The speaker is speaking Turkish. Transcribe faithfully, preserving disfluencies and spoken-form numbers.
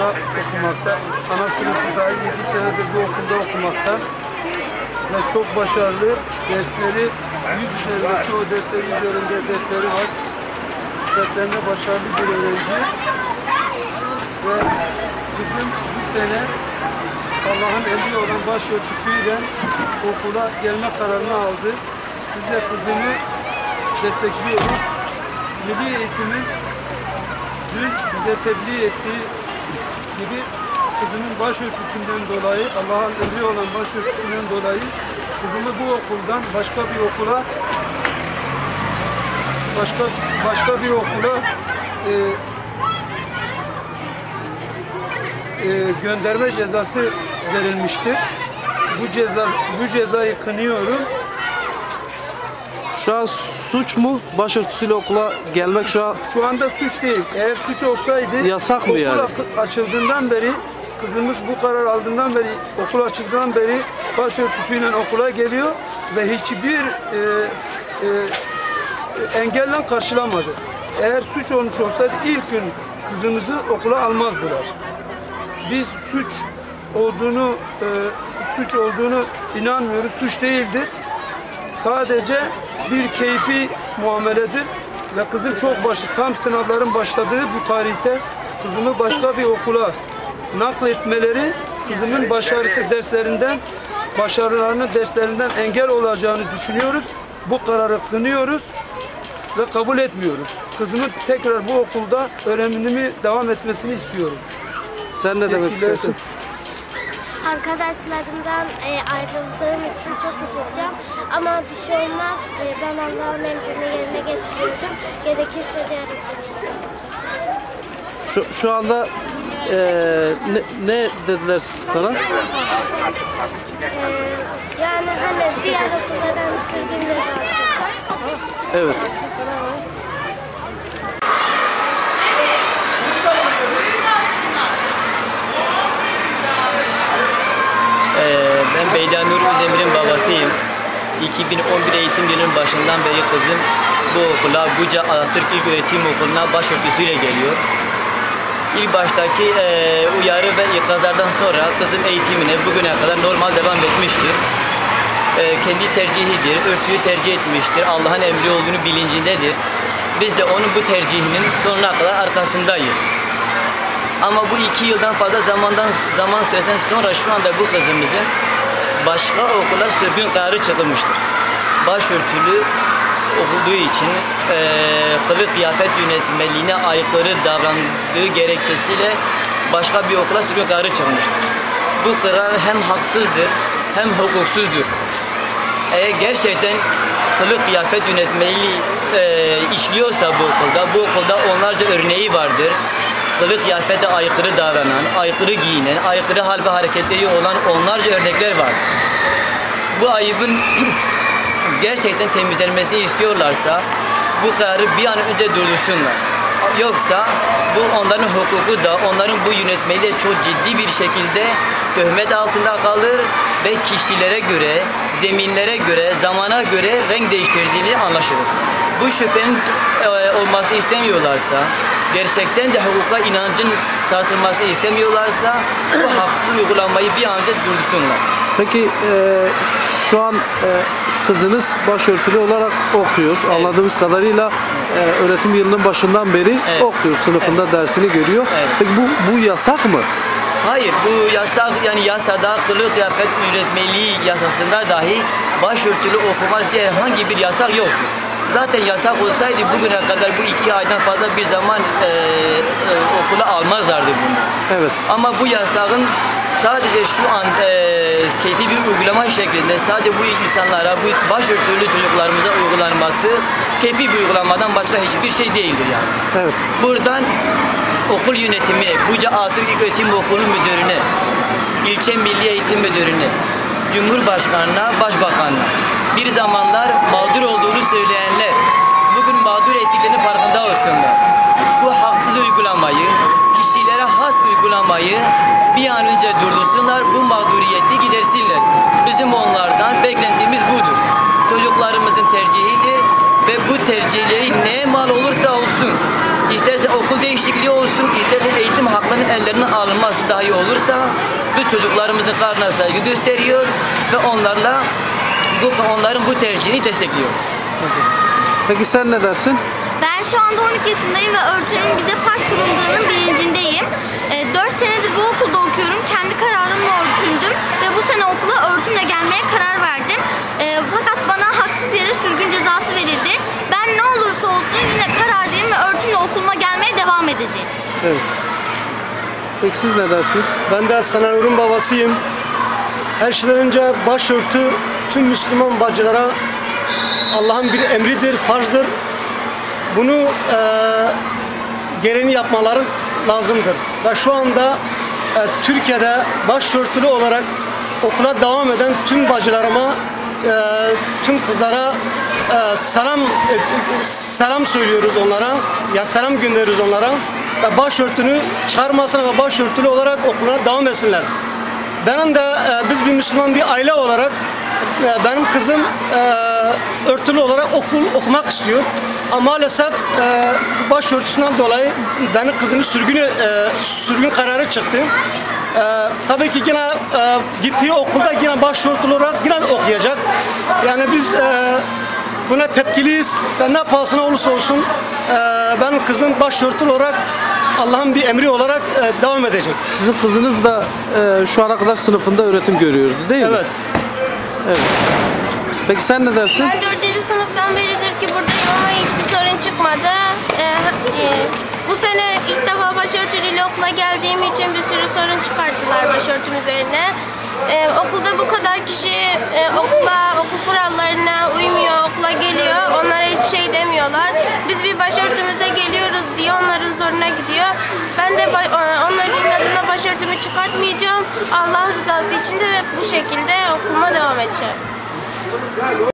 okulda okumakta. Ana sınıfında yedi senedir bu okulda okumakta. Ve çok başarılı. Dersleri yüz üzerinde, çoğu dersleri üzerinde dersleri var. Derslerinde başarılı bir öğrenci. Ve kızım bir sene Allah'ın emri olan başörtüsüyle okula gelme kararını aldı. Biz de kızımı destekliyoruz. Milli Eğitim'in dün bize tebliğ ettiği gibi kızımın başörtüsünden dolayı, Allah'ın emri olan başörtüsünden dolayı kızımı bu okuldan başka bir okula başka başka bir okula e, e, gönderme cezası verilmiştir. Bu ceza bu cezayı kınıyorum. Şu an suç mu? Başörtüsüyle okula gelmek şu an Şu anda suç değil. Eğer suç olsaydı yasak mı yani? okul açıldığından beri, kızımız bu karar aldığından beri, okul açıldığından beri başörtüsüyle okula geliyor ve hiçbir e, e, engelle karşılanmadı. Eğer suç olmuş olsaydı ilk gün kızımızı okula almazdılar. Biz suç olduğunu e, suç olduğunu inanmıyoruz. Suç değildir. Sadece bir keyfi muameledir ve kızım çok başı tam sınavların başladığı bu tarihte kızımı başka bir okula nakletmeleri kızımın başarısı derslerinden başarılarının derslerinden engel olacağını düşünüyoruz. Bu kararı kınıyoruz ve kabul etmiyoruz. Kızımın tekrar bu okulda öğrenimimi devam etmesini istiyorum. Sen ne demek istersin? Arkadaşlarımdan e, ayrıldığım için çok üzüleceğim. Ama bir şey olmaz. E, ben Allah'ın emrini yerine getiriyorum. Gerekirse diğer okullara. Şu, şu anda e, ne, ne dediler sana? E, yani hani diğer okullardan sürgün cezası. Evet. Ben Beydanur Özdemir'in babasıyım. iki bin on bir eğitim yılının başından beri kızım bu okula, Buca Atatürk İlköğretim Okulu'na başörtüsüyle geliyor. İlk baştaki e, uyarı ve ikazlardan sonra kızım eğitimine bugüne kadar normal devam etmiştir. E, kendi tercihidir, örtüyü tercih etmiştir, Allah'ın emri olduğunu bilincindedir. Biz de onun bu tercihinin sonuna kadar arkasındayız. Ama bu iki yıldan fazla zamandan zaman süresinden sonra şu anda bu kızımızın başka okula sürgün kararı çıkılmıştır. Başörtülü olduğu için e, kılık kıyafet yönetmeliğine aykırı davrandığı gerekçesiyle başka bir okula sürgün kararı çıkmıştır. Bu karar hem haksızdır hem hukuksuzdur. Eğer gerçekten kılık kıyafet yönetmeliği e, işliyorsa bu okulda, bu okulda onlarca örneği vardır. Kılık kıyafete aykırı davranan, aykırı giyinen, aykırı hal ve hareketleri olan onlarca örnekler vardır. Bu ayıbın gerçekten temizlenmesini istiyorlarsa bu kararı bir an önce durdursunlar. Yoksa bu onların hukuku da, onların bu yönetmeliği de çok ciddi bir şekilde töhmet altında kalır ve kişilere göre, zeminlere göre, zamana göre renk değiştirdiğini anlaşılır. Bu şüphenin e, olmasını istemiyorlarsa, gerçekten de hukuka inancın sarsılmasını istemiyorlarsa bu haksız uygulamayı bir an önce durdursunlar. Peki e, şu an e, kızınız başörtülü olarak okuyor. Evet. Anladığımız kadarıyla e, öğretim yılının başından beri evet. okuyor. Sınıfında evet. dersini görüyor. Evet. Peki bu, bu yasak mı? Hayır, bu yasak, yani yasada kılık kıyafet yönetmeliği yasasında dahi başörtülü okumaz diye hangi bir yasak yoktur. Zaten yasak olsaydı bugüne kadar bu iki aydan fazla bir zaman e, e, okula almazlardı bunu. Evet. Ama bu yasağın sadece şu an e, keyfi bir uygulama şeklinde sadece bu insanlara, bu başörtülü çocuklarımıza uygulanması keyfi bir uygulamadan başka hiçbir şey değildir yani. Evet. Buradan okul yönetimine, Buca Atatürk İlköğretim Okulu müdürüne, ilçe milli eğitim müdürüne, Cumhurbaşkanına, Başbakanına, bir zamanlar mağdur olduğunu söyleyenler bugün mağdur ettiklerinin farkında olsunlar. Bu haksız uygulamayı, kişilere has uygulamayı bir an önce durdursunlar, bu mağduriyeti gidersinler. Bizim onlardan beklentimiz budur. Çocuklarımızın tercihidir ve bu tercihleri neye mal olursa olsun, isterse okul değişikliği olsun, isterse eğitim haklarının ellerine alınması daha iyi olursa biz çocuklarımızın karnına saygı gösteriyoruz ve onlarla bu onların bu tercihini destekliyoruz. Peki sen ne dersin? Ben şu anda on iki yaşındayım ve örtünün bize farz kılındığının bilincindeyim. dört senedir bu okulda okuyorum. Kendi kararımla örtündüm ve bu sene okula örtümle gelmeye karar verdim. E, fakat bana haksız yere sürgün cezası verildi. Ben ne olursa olsun yine kararlıyım ve örtümle okuluma gelmeye devam edeceğim. Evet. Peki siz ne dersiniz? Ben de Senarur'un babasıyım. Her şeyden önce başörtü tüm Müslüman bacılara Allah'ın bir emridir, farzdır. Bunu e, gereğini yapmaları lazımdır. Ve şu anda e, Türkiye'de başörtülü olarak okula devam eden tüm bacılarıma, e, tüm kızlara e, selam e, selam söylüyoruz onlara. Ya selam gönderiyoruz onlara. Ve başörtünü çıkarmasına ve başörtülü olarak okuluna devam etsinler. Benim de e, biz bir Müslüman bir aile olarak e, benim kızım e, örtülü olarak okul okumak istiyor. Ama maalesef e, başörtüsünden dolayı benim kızımın sürgünü e, sürgün kararı çıktı. E, tabii ki yine e, gittiği okulda yine başörtülü olarak yine okuyacak. Yani biz e, buna tepkiliyiz ve ne pahasına olursa olsun e, benim kızım başörtülü olarak Allah'ın bir emri olarak e, devam edecek. Sizin kızınız da e, şu ana kadar sınıfında öğretim görüyordu değil mi? Evet. Evet. Peki sen ne dersin? Ben dördüncü sınıftan beridir ki buradayım ama hiçbir sorun çıkmadı. Ee, e, bu sene ilk defa başörtülüyle okula geldiğim için bir sürü sorun çıkarttılar başörtüm üzerine. Ee, okulda bu kadar kişi e, okula, okul kurallarına uymuyor, okula geliyor. Onlara hiçbir şey demiyorlar. Biz bir başörtümüzle geliyoruz diye onların zoruna gidiyor. Ben de onların inadına başörtümü çıkartmayacağım. Allah rızası için de bu şekilde okuluma devam edeceğim.